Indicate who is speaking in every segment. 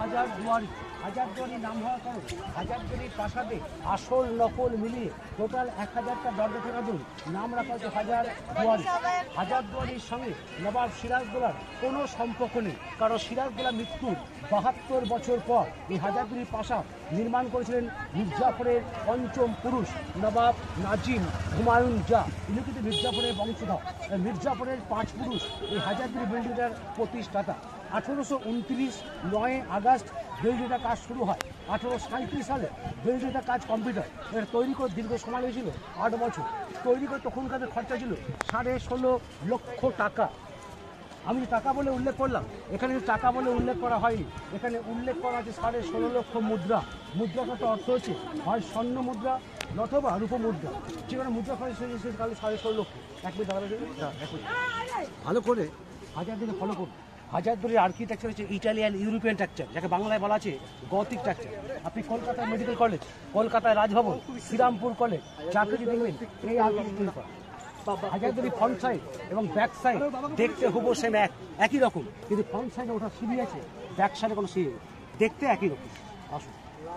Speaker 1: হাজারদুয়ারি নাম হওয়ার কারণ হাজারদুয়ারির প্রাসাদে আসল নকল মিলিয়ে টোটাল 1000টা দরজা থাকা জন্য নাম রাখা হচ্ছে হাজারদুয়ারি। হাজারদুয়ারির সঙ্গে নবাব সিরাজদৌলার কোনো সম্পর্ক নেই, কারণ সিরাজদৌলার মৃত্যুর 72 বছর পর এই হাজারদুয়ারি প্রাসাদ নির্মাণ করেছিলেন মির্জাফরের পঞ্চম পুরুষ নবাব নাজিম হুমায়ুন শাহ। ইনি কিন্তু মির্জাফরের বংশধর। মির্জাফরের 5 পুরুষ এই হাজারদুয়ারি বিল্ডিংটার প্রতিষ্ঠাতা। 1829 9 আগস্ট বিল্ডিংটার কাজ শুরু হয়। 1837 সালে বিল্ডিংটার কাজ কমপ্লিট হয়। এটা তৈরি করে দীর্ঘ সময় লেগেছিল 8 বছর। তৈরি করে তখনকার খরচা ছিল 16.5 লক্ষ টাকা। আমি টাকা বলে উল্লেখ করলাম, এখানে টাকা বলে উল্লেখ করা হয়নি, এখানে উল্লেখ করা আছে 16.5 লক্ষ মুদ্রা। মুদ্রাগত অর্থ হচ্ছে হয় স্বর্ণ মুদ্রা অথবা রূপ মুদ্রা। যেখানে মুদ্রা খরচ হয়েছে তাহলে 16.5 লক্ষ। এক মিনিট ভালো করে হাজারদুয়ারি ফলো করুন। হাজারদুয়ারির আর্কিটেকচার হচ্ছে ইটালিয়ান ইউরোপিয়ান স্ট্রাকচার, যাকে বাংলায় বলা আছে গথিক স্ট্রাকচার। আপনি কলকাতায় মেডিকেল কলেজ, কলকাতায় রাজভবন, শ্রীরামপুর কলেজ চাকরি দেখবেন এই আর্কিটেকচার করা। হাজারদুয়ারি ফ্রন্ট সাইড এবং ব্যাক সাইড দেখতে হুবহু সেম একই রকম, কিন্তু ফ্রন্ট সাইডে ওটা সিঁড়ি আছে, ব্যাক সাইডে কোনো সিঁড়ি দেখতে একই রকম। আসুন,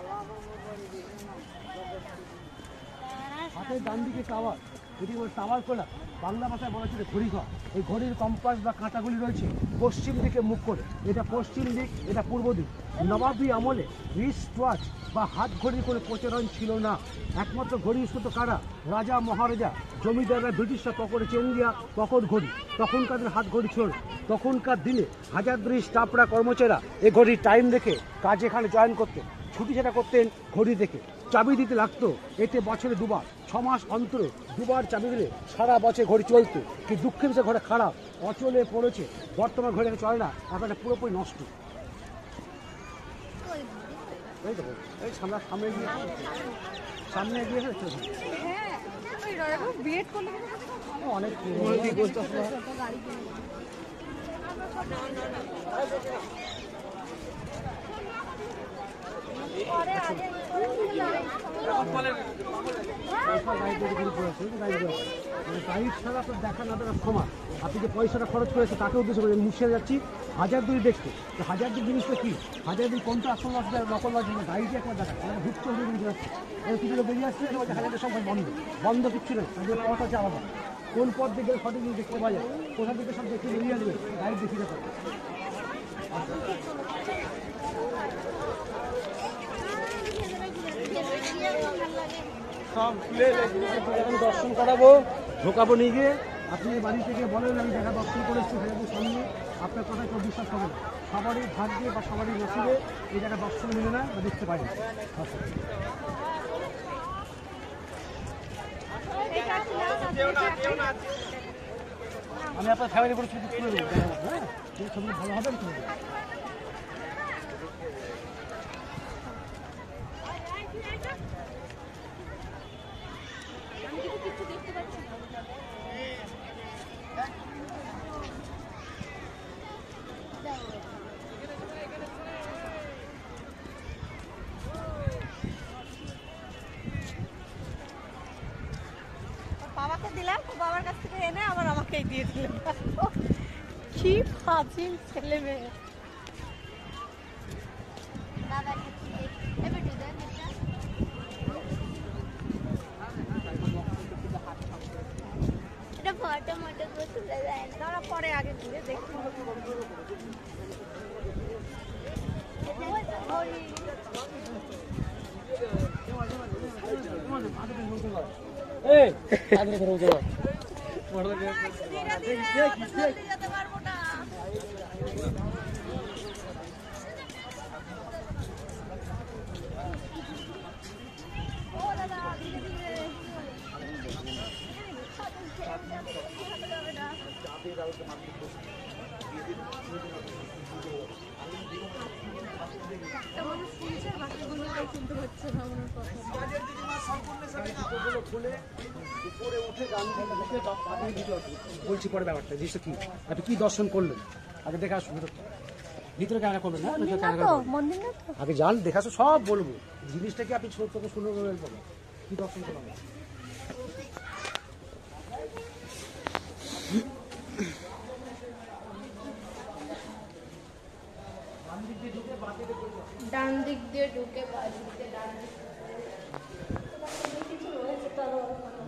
Speaker 1: হাতের ডান দিকে টাওয়ার, এটি টাওয়ার কোলা, বাংলা ভাষায় বলা হচ্ছে ঘড়িঘর। এই ঘড়ির কম্পাস বা কাঁটাগুলি রয়েছে পশ্চিম দিকে মুখ করে। এটা পশ্চিম দিক, এটা পূর্ব দিক। নবাবী আমলে রিস্ট ওয়াচ বা হাত ঘড়ির কোনো প্রচলন ছিল না। একমাত্র ঘড়ি ইউজ করতো কারা? রাজা মহারাজা, জমিদাররা, ব্রিটিশরা পকেটে চেন দিয়া পকেট ঘড়ি। তখনকার হাত ঘড়ি ছিল। তখনকার দিনে হাজারদুয়ারি স্টাফরা, কর্মচারীরা এই ঘড়ির টাইম দেখে কাজ এখানে জয়েন করতেন। ছুটি সেটা করতেন ঘড়ি দেখে। চাবি দিতে লাগতো, এতে বছরে 2 বার, 6 মাস অন্তরে 2 বার চাবি দিলে সারা বছর ঘড়ি চলতো। কি দুঃখের বিষয়, ঘরে খারাপ অচলে পড়েছে। বর্তমান ঘড়ি চলে না, এখন পুরোপুরি নষ্ট। এই সামনে গিয়ে অনেক গাড়ি ছাড়া আপনার দেখা না দেখার সময় আপনি যে পয়সাটা খরচ করেছে তাকে উদ্দেশ্য করে মুছে যাচ্ছি হাজারদুয়ারি দেখতে। তো হাজারদুয়ারি জিনিসটা কি? হাজারদুয়ারি কোনটা আসল নকল গাড়িটি একবার দেখা ঢুকতে যাচ্ছে, কিছু বেরিয়ে আসছে, হাজারদুয়ারি সব বন্ধ কিচ্ছু নেই। পথ আছে আলাদা, কোন পথ দিকে সঠিক দেখতে পাওয়া যায়, কোথা থেকে সব দেখে বেরিয়ে আসবে গাড়ি দেখিয়ে দেখাবে। সব দর্শন করাবো, ঢোকাবো নিয়ে গিয়ে। আপনি বাড়ি থেকে বলেন আমি জায়গা দর্শন করে এসেছি হাজারদুয়ারির সামনে, আপনার কথায় কেউ বিশ্বাস হবে না। সবারই ভাগ্যে বা সবারই নসিবে এই জায়গা দর্শন মিলে না বা দেখতে পাই না। আমি আপনার ফ্যামিলি করে ছবি তুলে দেবো, হ্যাঁ ছবি ভালো হবে না।
Speaker 2: বাবাকে দিলাম, বাবার কাছ থেকে এনে আবার আমাকেই দিয়ে দিলাম। কি ফাজিল ছেলে মেয়ে। এটা ফটো মটো তুলে যায় না, তারা পরে আগে ঘুরে দেখি। বলছি পরে ব্যাপারটা জিনিসটা কি, আপনি কি দর্শন করলেন আগে দেখে আসুন। ভিতরে ক্যামেরা করবেন না, আগে যান দেখে আসো, সব বলবো জিনিসটা কি আপনি ছোট থেকে শুনে বলবেন কি দর্শন করবেন। বাম দিক দিয়ে ঢুকে
Speaker 3: ডান দিক দিয়ে ঢুকে বাঁ দিকে ডান দিক কিছু রয়েছে তারও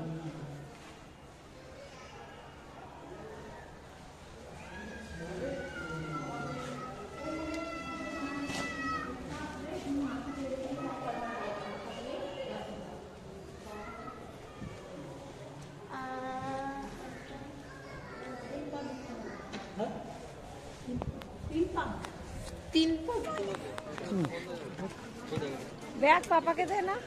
Speaker 3: তিন ব্যাগ পাপাকে দে না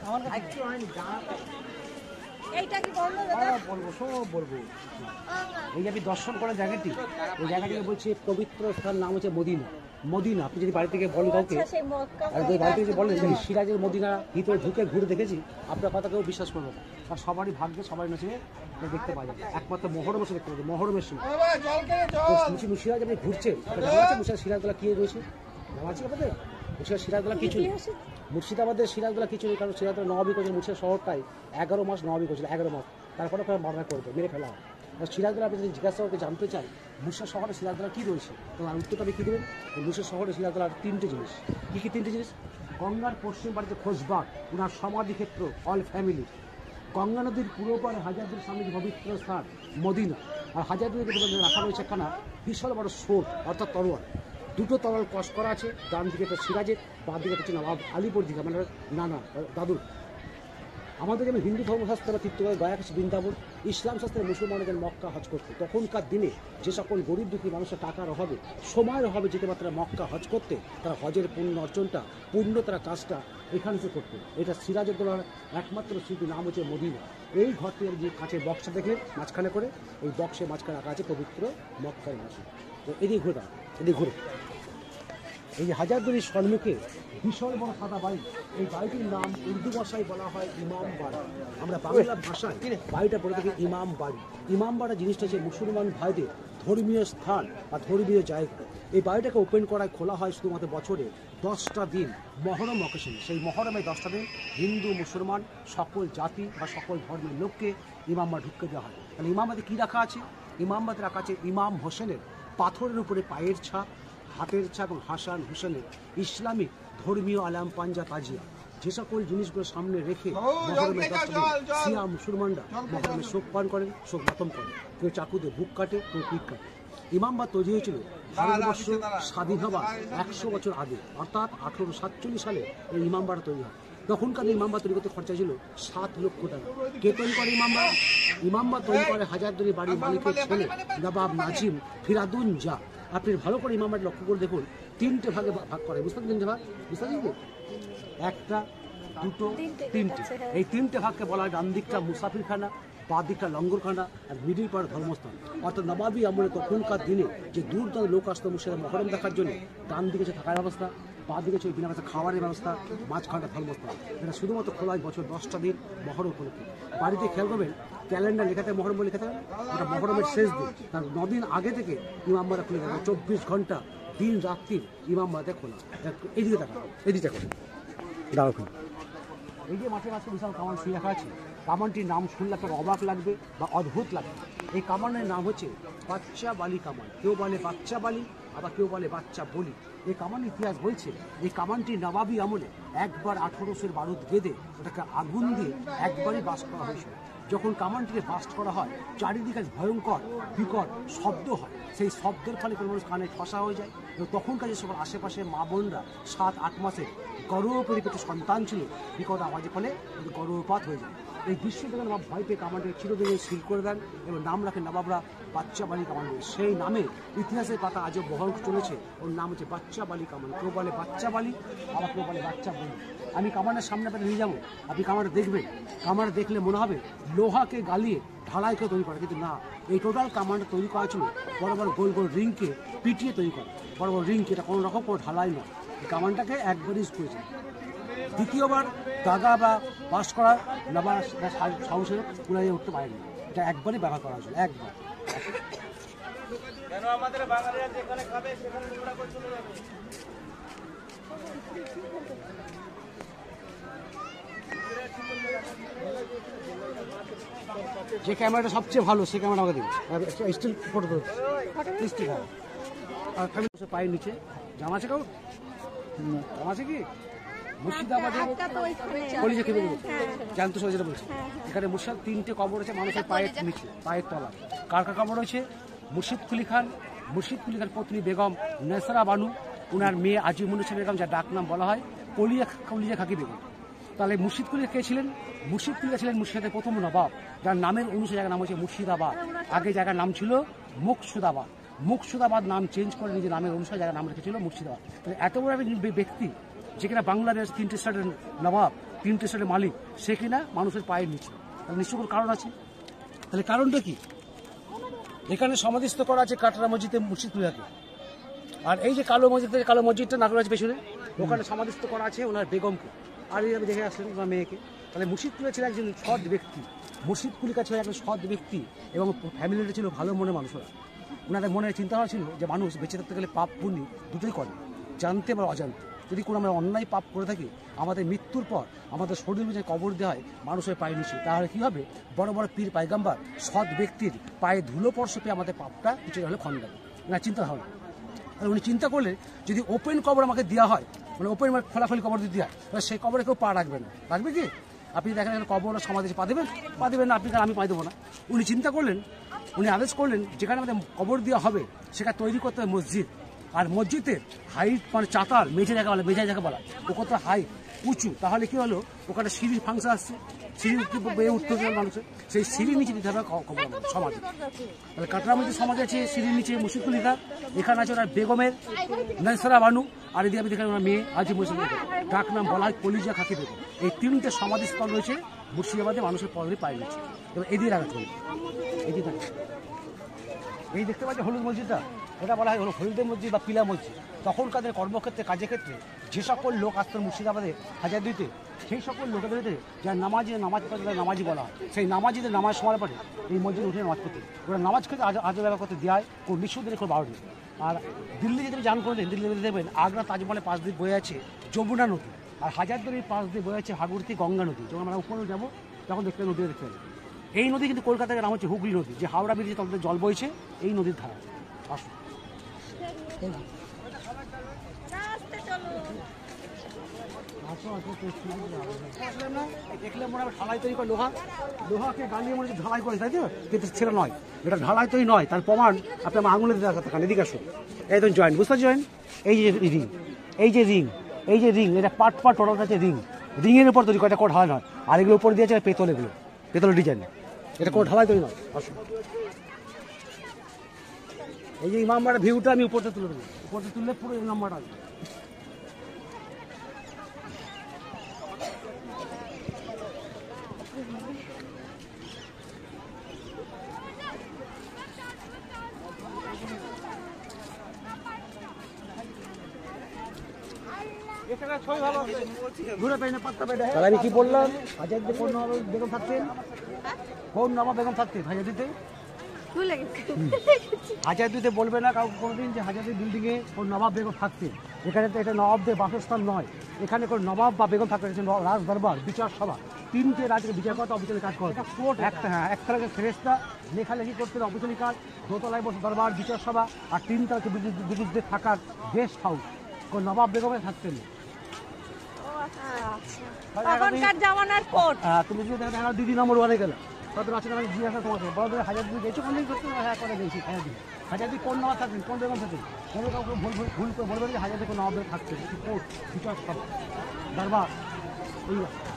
Speaker 3: এইটা কি বন্ধ দাদা
Speaker 1: বলবো সব বলবো। এই যে আপনি দর্শন করার জায়গাটি, এই জায়গাটিকে বলছে পবিত্র স্থান, নাম হচ্ছে মদিনা। মদিনা আপনি যদি বাড়ি থেকে বলেন কাউকে,
Speaker 3: সেই মক্কা
Speaker 1: আর যদি বাড়ি থেকে বলেন যে সিরাজের মদিনা ভিতরে ঢুকে ঘুরে দেখেছি, আপনার কথা কেউ বিশ্বাস করবে না। আর সবারই ভাগ্যে সবাই নসিবে দেখতে পাওয়া যায়। একমাত্র মহরম এসে দেখতে পাবে, মহরমের সময় সিরাজ আপনি ঘুরছেন, সিরাজগুলা কি রয়েছে জানা আছে আপনাদের? সিরাজগুলা কিছু নেই, মুর্শিদাবাদের সিরাজগুলা কিছু নেই, কারণ সিরাজগুলা নবাবী করেছিল। মুর্শিদাবাদ শহরটাই 11 মাস নবাবী করেছিল, 11 মাস, তারপরে মামলা করবে, মেরে ফেলা হয়। সিরাজগুলা আপনি যদি জিজ্ঞাসা করতে জানতে চাই মুর্শিদাবাদ শহরে সিরাজগুলা কী রয়েছে, তো আর উত্তরটা আপনি কী দেবেন? মুর্শিদাবাদ শহরে সিরাজগুলার 3টে জিনিস। কী কী 3টে জিনিস? গঙ্গার পশ্চিম বাড়িতে খোঁজবাগ, ওনার সমাধিক্ষেত্র, অল ফ্যামিলি। গঙ্গা নদীর পূর্ব পারে হাজারদুয়ারি সামনে যে পবিত্র স্থান মদিনা, আর হাজারদুয়ারিকে রাখা রয়েছে একখানা বিশাল বড় সোট অর্থাৎ তরোয়াল। 2টো তরোয়াল কষ করা আছে, ডান দিকে একটা সিরাজের, বাঁ দিকে হচ্ছে নবাব আলীপুর দিকে, মানে নানা দাদুর। আমাদের যেমন হিন্দু ধর্মশাস্ত্রে তীর্থগড় গয়াকাশী বৃন্দাবন, ইসলাম শাস্ত্রে মুসলমানদের মক্কা হজ করতে, তখনকার দিনে যে সকল গরিব দুঃখী মানুষের টাকার অভাবে, সময়ের অভাবে যেতে পারে তারা মক্কা হজ করতে, তারা হজের পূর্ণ অর্জনটা, পূর্ণ তারা কাজটা এখানে এসে করতে। এটা সিরাজউদ্দৌলার একমাত্র স্মৃতি, নাম হচ্ছে মদিনা। এই ঘরটি যে কাঁচের বক্সটা দেখে মাঝখানে করে, এই বক্সে মাঝখানে রাখা আছে পবিত্র মক্কার মাসে। তো এদিকে ঘুরে দাঁড়ান, এদিকে ঘুরে। এই যে হাজারদুয়ারির সম্মুখে বিশাল বড় সাদা বাড়ি, এই বাড়িটির নাম উর্দু ভাষায় বলা হয় ইমাম বাড়ি। আমরা বাংলা ভাষায় বাড়িটা বলে থাকি ইমাম বাড়ি। ইমাম বাড়া জিনিসটা হচ্ছে মুসলমান ভাইদের ধর্মীয় স্থান বা ধর্মীয় জায়গা। এই বাড়িটাকে ওপেন করায় খোলা হয় শুধুমাত্র বছরে 10টা দিন, মহরম অকেশন। সেই মহরমে 10টা দিন হিন্দু মুসলমান সকল জাতি বা সকল ধর্মের লোককে ইমামবাড়ি ঢুকতে দেওয়া হয়। তাহলে ইমামবাড়িতে কী রাখা আছে? ইমামবাড়িতে রাখা আছে ইমাম হোসেনের পাথরের উপরে পায়ের ছাপ, হাতের ছাপ এবং হাসান হোসেনের ইসলামিক ধর্মীয় আলাম পাঞ্জা তাজিয়া। যে সকল জিনিসগুলো সামনে রেখে মহরমের 10টা দিন সিয়া মুসলমানরা মহরমে শোক পান করেন, শোক মাতম করেন। কেউ চাকুতে বুক কাটে, কেউ পিঠ কাটে। ইমামবাড়ি তৈরি হয়েছিল ভারতবর্ষ স্বাধীন হবার 100 বছর আগে, অর্থাৎ 1847 সালে এই ইমামবাড়ি তৈরি হয়। তখনকার ইমামবাড়ি তৈরি করতে খরচা ছিল 7 লক্ষ টাকা। কে তৈরি করে ইমামবাড়ি? ইমামবাড়ি তৈরি করে হাজারদুয়ারি বাড়ির মালিকের ছেলে নবাব নাজিম ফিরাদুন জা। আপনি ভালো করে ইমামবাড়ি লক্ষ্য করে দেখুন, 3টে ভাগে ভাগ করে, বুঝতে পারছেন? 3টে ভাগ, বুঝতে পারছেন? 1টা, 2টো, 3টে। এই 3টে ভাগকে বলা হয় ডান দিকটা মুসাফিরখানা, বাঁ দিকটা লঙ্গরখানা, আর মিডিল পাড় ধর্মস্থান। অর্থাৎ নবাবী আমলে তখনকার দিনে যে দূর দূর লোক আসতো মুর্শিদাবাদ মহরম দেখার জন্য, ডান দিকে ছিল থাকার ব্যবস্থা, বাঁ দিকে ছিল বিনা ব্যবস্থা খাবারের ব্যবস্থা, মাঝখানটা ধর্মস্থান। এটা শুধুমাত্র খোলা হয় বছর 10টা দিন মহরম উপলক্ষে। বাড়িতে খেয়াল করবেন ক্যালেন্ডার লেখাতে মহরম বলে লেখা থাকে, এটা মহরমের শেষ দিন, তার 9 দিন আগে থেকে ইমামবাড়ি খুলে থাকে। 24 ঘন্টা দিন রাত্রির ইমামবাড়িতে খোলা। এদিকে দেখা, এদিকে দেখো, দাঁড়াও। এই যে মাঠে মাঝে বিশাল কামান শুয়ে রাখা আছে, কামানটির নাম শুনলে আপনার অবাক লাগবে বা অদ্ভুত লাগবে। এই কামানের নাম হচ্ছে বাচ্চা বালি কামান। কেউ বলে বাচ্চা বালি, আবার কেউ বলে বাচ্চা বলি। এই কামানের ইতিহাস বলছে এই কামানটি নবাবী আমলে একবার 1800 বারুদ বেঁধে ওটাকে আগুন দিয়ে একবারই বাস্ট করা হয়েছিল। যখন কামানটিকে বাস্ট করা হয়, চারিদিকে ভয়ঙ্কর বিকট শব্দ হয়। সেই শব্দের ফলে কোনো মানুষ কানে ঠসা হয়ে যায়। এবং তখনকার যে সকল আশেপাশে মা বোনরা 7-8 মাসের গর্ভপরিপেত সন্তান ছিল, বিকট আওয়াজের ফলে গর্ভপাত হয়ে যায়। এই দৃশ্য দেখে নবাব ভয় পেয়ে কামানটিকে চিরদিনে সিল করে দেন এবং নাম রাখেন নবাবরা বাচ্চা বালি কামান। সেই নামে ইতিহাসের পাতা আজও বহন চলেছে। ওর নাম হচ্ছে বাচ্চা বালি কামান। কেউ বলে বাচ্চা বালি, আবার কেউ বলে বাচ্চা বলি। আমি কামানের সামনে আপনাকে নিয়ে যাবো, আপনি কামানটা দেখবেন। কামানটা দেখলে মনে হবে লোহাকে গালিয়ে ঢালাই করে তৈরি করে, কিন্তু না, এই টোটাল কামানটা তৈরি করা ছিল বড় বড় গোল গোল রিংকে পিটিয়ে তৈরি করে। বড় বড় রিংকে, এটা কোনো রকম কোনো ঢালাই নয়। এই কামানটাকে একবার ইউজ করেছে। দ্বিতীয়বার দাগা বা পাস করার নবাব সাহসের পুরাই উঠতে পারেনি। এটা একবারই ব্যবহার করা হয়েছিল, একবার।
Speaker 4: কেন আমাদের বাঙালিরা যেখানে খাবে সেখানে নোংরা করে চলে যাবে।
Speaker 1: যে ক্যামেরাটা সবচেয়ে ভালো সেই ক্যামেরা আমাকে দিন, স্টিল ফটো স্টিল। আর পায়ের নিচে জামা আছে কাউ
Speaker 2: আছে কি মুর্শিদাবাদের কলিজা খেয়ে দেবো জানতো সবাই যেটা বলছে এখানে মুর্শিদাবাদ 3টে কবর আছে মানুষের পায়ের নিচে পায়ের তলা কার কার কবর রয়েছে মুর্শিদ কুলি খান পত্নী বেগম নেসরা বানু ওনার মেয়ে আজিমুন্নেছা বেগম যার ডাক নাম বলা হয় কলিজা খাকি বেগম। তাহলে মুর্শিদ কুলি কে ছিলেন? মুর্শিদ কুলি ছিলেন মুর্শিদাবাদের প্রথম নবাব যার নামের অনুসারে জায়গার নাম হচ্ছে মুর্শিদাবাদ। আগে জায়গার নাম ছিল মুকসুদাবাদ নাম চেঞ্জ করে নিজের নামের অনুসারে জায়গার নাম রেখেছিল মুর্শিদাবাদ। তাহলে এত বড় ব্যক্তি যে কিনা বাংলাদেশ 3টে স্টেটের নবাব 3টে স্টেটের মালিক সে কিনা মানুষের পায়ের নিচে, তাহলে নিশ্চয় কোনো কারণ আছে। তাহলে কারণটা কি? এখানে সমাধিস্থ করা আছে কাটরা মসজিদে মুর্শিদ কুলিয়াকে, আর এই যে কালো মসজিদটা নাগর আছে পেছনে ওখানে সমাধিস্থ করা আছে ওনার বেগমকে, আর এই দেখে আসলেন ওনার মেয়েকে। তাহলে মুর্শিদ কুলিয়া ছিল একজন সৎ ব্যক্তি, মুর্শিদ কুলিকা ছিল একজন সৎ ব্যক্তি এবং ফ্যামিলিটা ছিল ভালো মনের মানুষরা। ওনাদের মনে চিন্তাভাবনা ছিল যে মানুষ বেঁচে থাকতে গেলে পাপ পুণ্য দুটোই করে, জানতে বা অজান্তে। যদি কোনো আমরা অন্যায় পাপ করে থাকি আমাদের মৃত্যুর পর আমাদের শরীর যে কবর দেওয়া হয় মানুষের পায়ে নিচে, তাহলে কী হবে বড় বড় পীর পায়গাম্বার সৎ ব্যক্তির পায়ে ধুলো স্পর্শ পেয়ে আমাদের পাপটা কিছুটা হলে খণ্ডাবে না চিন্তা ভাবনা। আর উনি চিন্তা করলে যদি ওপেন কবর আমাকে দেওয়া হয় মানে ওপেন খোলাখুলি কবর যদি দেওয়া হয় তাহলে সেই কবরে কেউ পা রাখবে না, রাখবে কি? আপনি দেখেন কবর সমাধি পা দেবেন না, আপনি আমি পা দেবো না। উনি চিন্তা করলেন, উনি আদেশ করলেন যেখানে আমাদের কবর দেওয়া হবে সেখানে তৈরি করতে হবে মসজিদ। আর মসজিদের হাইট মানে চাতাল মেঝে জায়গা বলা ও কত হাইট উঁচু, তাহলে কি হলো ওখানে সিঁড়ির ফাংশন আসছে, সিঁড়ি উঠতে হবে মানুষের, সেই সিঁড়ির নিচে দিতে হবে কবর সমাধি। তাহলে কাটরা মসজিদ সমাধি আছে সিঁড়ির নিচে মুর্শিদ কুলিকা, এখানে আছে ওনার বেগমের নেসরা বানু, আর এদিকে আমি দেখেন ওনার মেয়ে আজি মুর্শিদ ডাক নাম বলা হয় কলিজা খাকি বেগম। এই 3টে সমাধিস্থল রয়েছে মুর্শিদাবাদে মানুষের পরে পায়ে নিচ্ছে। তবে এদিকে রাখতে হবে, এই দেখতে পাচ্ছি হলুদ মসজিদটা, এটা বলা হয় হলো হলুদের মসজিদ বা পিলা মসজিদ। তখনকার কর্মক্ষেত্রে কাজের ক্ষেত্রে যে সকল লোক আসতেন মুর্শিদাবাদে হাজারদুইতে, সেই সকল লোকেদের যারা নামাজ পড়তে নামাজি বলা হয়, সেই নামাজিদের নামাজ সময় পরে এই মসজিদে উঠে নামাজ পড়তে ওরা নামাজ খেতে আজও ব্যবহার করতে দেয় কোন নিঃসন্দেহে কোনো বারোটি। আর দিল্লি যদি জান করে দিল্লি দেখবেন আগ্রা তাজমহলের পাশ দিয়ে বয়ে আছে যমুনা নদী, আর হাজারদুয়ারির পাশ দিয়ে বয়ে আছে ভাগীরথী গঙ্গা নদী। যখন আমরা উপরে যাবো তখন দেখতে নদী দেখতে পাবো। এই নদী কিন্তু কলকাতার নাম হচ্ছে হুগলি নদী, যে হাওড়া ব্রিজে তখন জল বইছে এই নদীর ধারা। আসুন দেখলে মনে হয় ঢালাই তৈরি করে লোহাকে গালিয়ে মনে হচ্ছে ঢালাই করে, তাই তো? কিন্তু সেটা নয়, এটা ঢালাই তৈরি নয়। তার প্রমাণ আপনি আমার আঙুলে দেখান, এদিকে আসুন। একদম জয়েন্ট বুঝতে জয়েন্ট, এই যে রিং এটা পার্ট টোটাল আছে রিংয়ের উপর তৈরি করে, এটা কোনো ঢালাই নয়। আর এগুলো উপর দিয়েছে পেতলের ডিজাইন, এটা কোনো ঢালাই তৈরি নয়। আসুন এই যে ইমামবাড়ার ভিউটা আমি উপরতে তুলে দেবো, উপরতে তুললে পুরো ইমামবাড়া আসবে। তাহলে আমি কি বললাম, হাজারদুয়ারিতে কোন নবাব বেগম থাকতেন হাজারদুয়ারিতে? হাজারদুয়ারিতে বলবে না কাউকে কোনোদিন যে হাজারদুয়ারি বিল্ডিংয়ে কোন নবাব বেগম থাকতেন। এখানে তো এটা নবাবদের বাসস্থান নয়, এখানে কোনো নবাব বা বেগম থাকতেন, রাজ দরবার বিচার সভা 3টে রাজ্যের বিচার করতে অবিচলিত কাজ করে। একটা ফেরেস্তা লেখালেখি করতেন অবিচলিত কাজ, দোতলায় বসে দরবার বিচার সভা, আর 3 তলাকে ব্রিটিশদের থাকার গেস্ট হাউস। কোন নবাব বেগমে থাকতেন তুমি যদি দেখা 2 নম্বর ওয়ারে গেলে কত আছে আমি জিজ্ঞাসা তোমাকে বড় হাজারদুয়ারি গেছো কোনদিন করতে? হ্যাঁ করে গেছি হাজারদুয়ারি কোন নবাব থাকতেন কোন বেগম থাকতেন? কোনো কাউকে ভুল করে বলবেন যে হাজারদুয়ারি কোন নবাব থাকতেন, কোর্ট বিচার সভা দরবার এই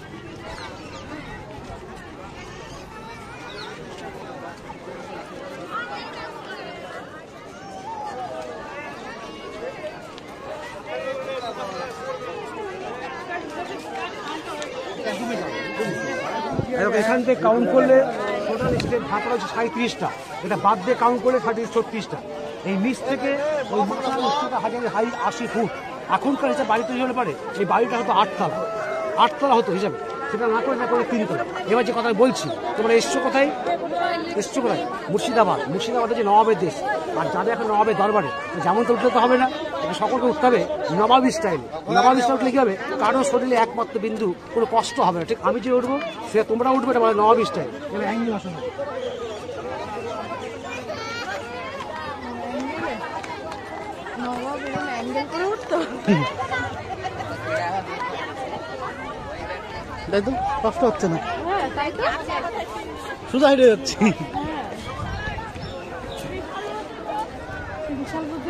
Speaker 2: এখান থেকে কাউন্ট করলে টোটাল স্টেট ভাগ হচ্ছে 37টা, এটা বাদ দিয়ে কাউন্ট করলে 36টা। এই নিচ থেকে ওই মাথার উচ্চতা হাইট 80 ফুট। এখনকার হিসাবে বাড়ি তৈরি হলে পারে এই বাড়িটা হয়তো 8তলা হতো হিসাবে, সেটা না করে 3 তলা। এবার যে কথা বলছি তোমরা এসছো কোথায়? মুর্শিদাবাদের যে নবাবের দেশ, আর যাবে এখন নবাবের দরবারে যেমন তো উঠতে হবে না, সকলকে উঠতে হবে নবাবী স্টাইলে। নবাবী স্টাইল উঠলে কি হবে, কারো শরীরে একমাত্র বিন্দু কোনো কষ্ট হবে না। ঠিক আমি যে উঠবো সে তোমরা উঠবে, এটা বলে নবাবী স্টাইল। এবার অ্যাঙ্গেল আসো না,
Speaker 3: অ্যাঙ্গেল করে উঠতো।
Speaker 5: তাই তো কষ্ট হচ্ছে না,
Speaker 3: হ্যাঁ তাই তো
Speaker 5: সোজা হেঁটে যাচ্ছি।
Speaker 3: বিশাল বুদ্ধি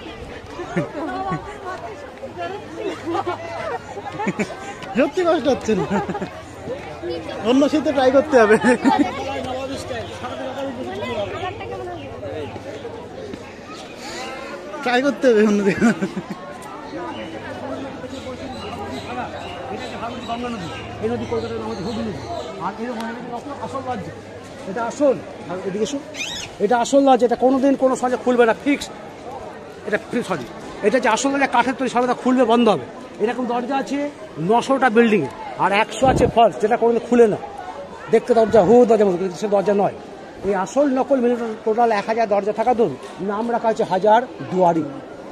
Speaker 5: সত্যি কষ্ট হচ্ছে না, অন্য শীতে ট্রাই করতে হবে। ট্রাই করতে হবে অন্যদিকে।
Speaker 1: গঙ্গা নদী, এই নদী কলকাতার আমাদের হুগলি নদী। আর এরকম আসল রাজ্য, এটা আসল। আর এদিকে এসো, এটা আসল রাজ্য, এটা কোনোদিন কোনো সমাজে খুলবে না, ফিক্স। এটা সরি, এটা যে আসল রাজ্য কাঠের তৈরি, সর্বদা খুলবে, বন্ধ হবে। এরকম দরজা আছে 900টা বিল্ডিংয়ে, আর 100 আছে ফলস, যেটা কোনোদিন খুলে না। দেখতে দরজা দরজার মতো, কিন্তু সে দরজা নয়। এই আসল নকল মিলে টোটাল 1000 দরজা থাকা দূর, নাম রাখা হচ্ছে 1000 দুয়ারি।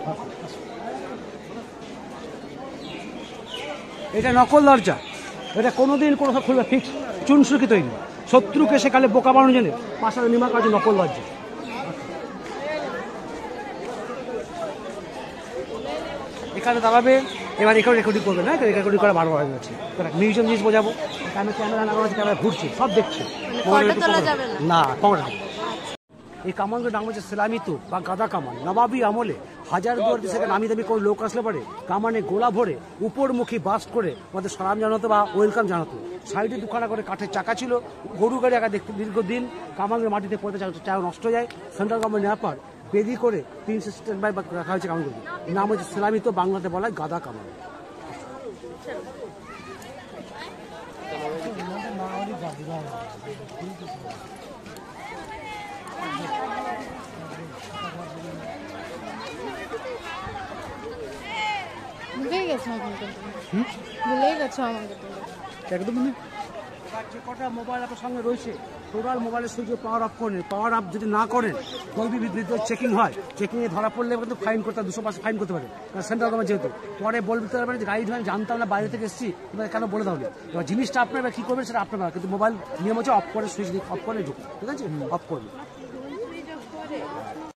Speaker 1: এটা নকল দরজা, এটা কোনোদিন কোনো খুলবে ফিক্স, চুনসুকি তৈরি। শত্রুকে সেকালে বোকা বানানোর জন্য পাশে নির্মাণ করা নকল দরজা। এখানে দাঁড়াবে, এবার এখানে রেকর্ডিং করবে না, রেকর্ডিং করা বারবার হয়ে যাচ্ছে। মিউজিয়াম জিনিস বোঝাবো, ক্যামেরা লাগানো আছে, ক্যামেরা ঘুরছে, সব দেখছে না। এই কামানগুলোর নাম হচ্ছে সেলামিতো বা গাদা কামান। নবাবী আমলে হাজারদুয়ারি থেকে নামি দামি কোনো লোক আসলে পরে কামানে গোলা ভরে উপরমুখী বাস্ট করে আমাদের সালাম জানাতো বা ওয়েলকাম জানাতো। সাইডে দুখানা করে কাঠের চাকা ছিল, গরু গাড়ি আগে দেখতে দীর্ঘদিন কামানের মাটিতে পড়তে চাও নষ্ট যায়। সেন্ট্রাল গভর্নমেন্ট নেওয়ার পর বেদি করে 3 সিস্টেম বাই রাখা হয়েছে কামানগুলো। নাম হচ্ছে সেলামিতো, বাংলাতে বলা হয় গাদা কামান।
Speaker 3: ভুলেই গেছো আমাকে, ভুলেই গেছো আমাকে তুমি।
Speaker 5: একদম
Speaker 1: যে কটা মোবাইল আপনার সঙ্গে রয়েছে, টোটাল মোবাইলের সুইচ পাওয়ার অফ করেন। পাওয়ার অফ যদি না করেন, দলবি ভিতরে চেকিং হয়, চেকিংয়ে ধরা পড়লে কিন্তু ফাইন করতে, 200 ফাইন করতে পারে, কারণ সেন্ট্রাল গভর্নমেন্ট যেহেতু। পরে বলতে পারবেন যে গাড়ি ধরেন, জানতাম না, বাইরে থেকে এসেছি, কেন বলে দাও না। এবার জিনিসটা আপনার কী করবেন সেটা আপনার, কিন্তু মোবাইল নিয়ম হচ্ছে অফ করে, সুইচ অফ করে ঢুকুন, ঠিক আছে, অফ করবেন।